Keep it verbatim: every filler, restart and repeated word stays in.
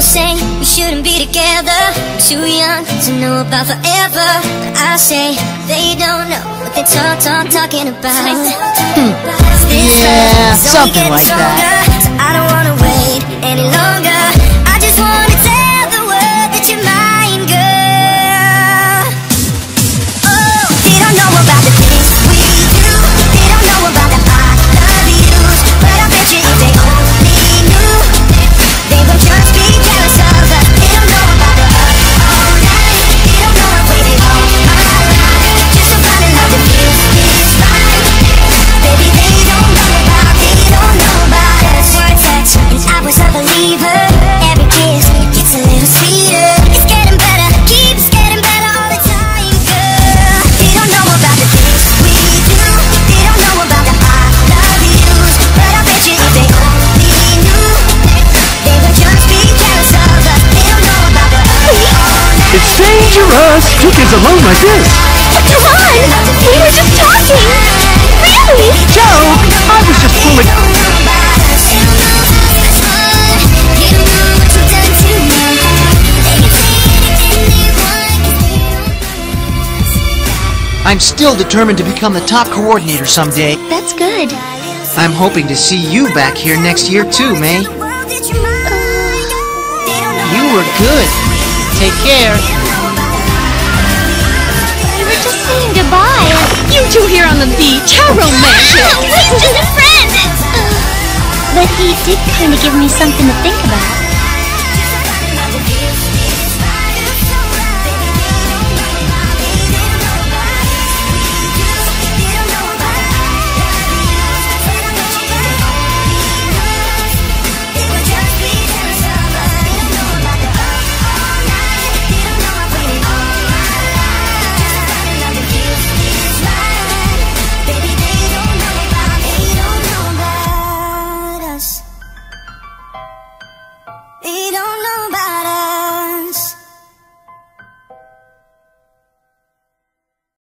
say we shouldn't be together. Too young to know about forever. But I say they don't know what they talk, talk, talking about. Yeah, something like that. So I don't wanna wait any longer. I just wanna tell the world that you're mine, girl. Oh, they don't know about the things we do. They don't know about the I love yous. But I bet you if they only knew, they would just be jealous of us. They don't know about the up all night. They don't know I've waited all my life just to find a love that feels this right. Baby, they don't know about, they don't know about us. One touch and I was a believer. Every kiss gets a little sweeter. It's getting better, keeps getting better all the time, girl. They don't know about the things we do. They don't know about the I love yous. But I bet you if they only knew, they would just be jealous of us. They don't know about the up all night. It's dangerous! Two kids alone like this! Come on! We were just talking! Really? Joke! I was just fooling. I'm still determined to become the top coordinator someday. That's good. I'm hoping to see you back here next year too, May. You were good. Take care. We were just saying goodbye. You two here on the beach, how romantic! He's just a friend! But he did kind of give me something to think about.